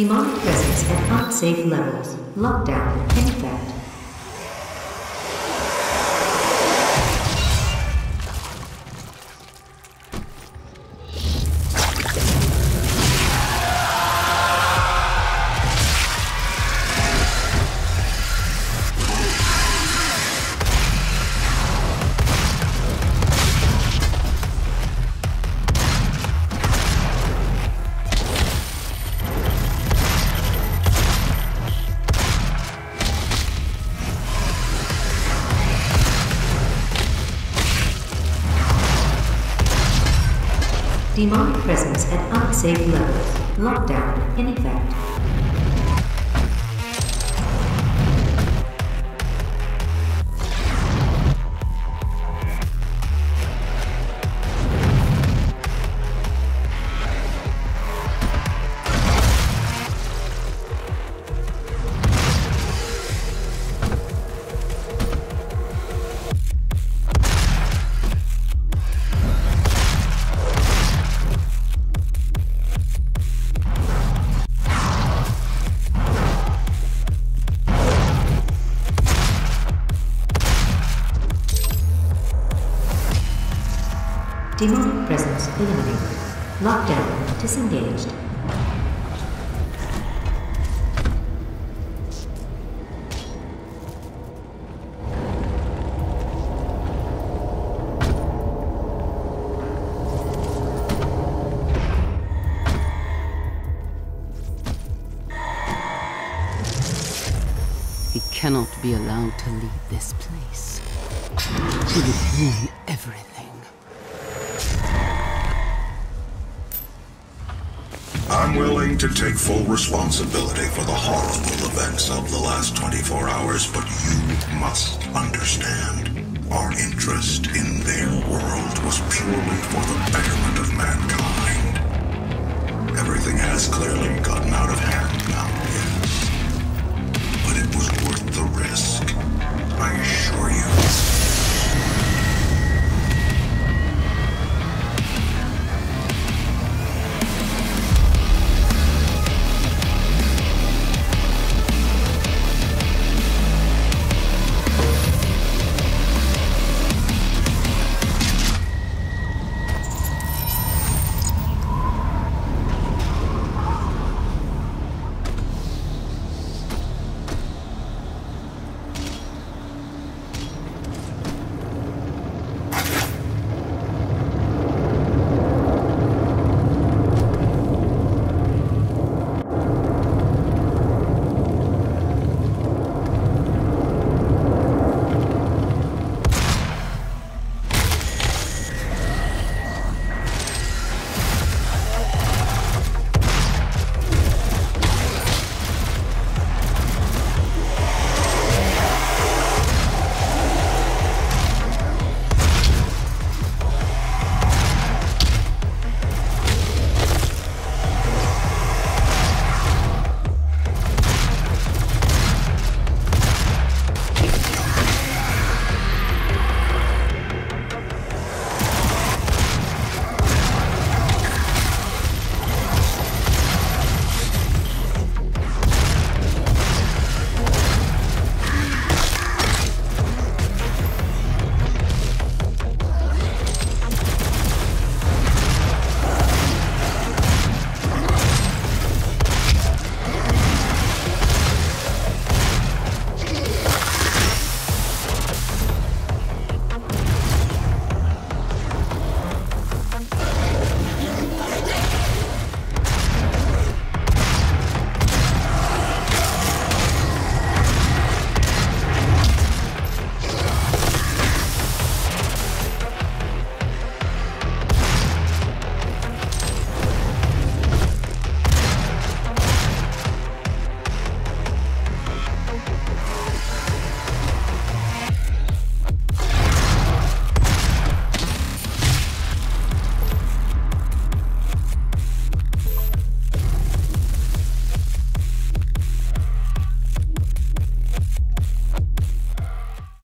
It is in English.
Demonic presence at unsafe levels. Lockdown in effect. Demonic presence at unsafe levels. Lockdown in effect. Demonic presence eliminated. Lockdown disengaged. He cannot be allowed to leave this place. He would ruin everything. I'm willing to take full responsibility for the horrible events of the last 24 hours, but you must understand. Our interest in their world was purely for the betterment of mankind. Everything has clearly gotten out of hand.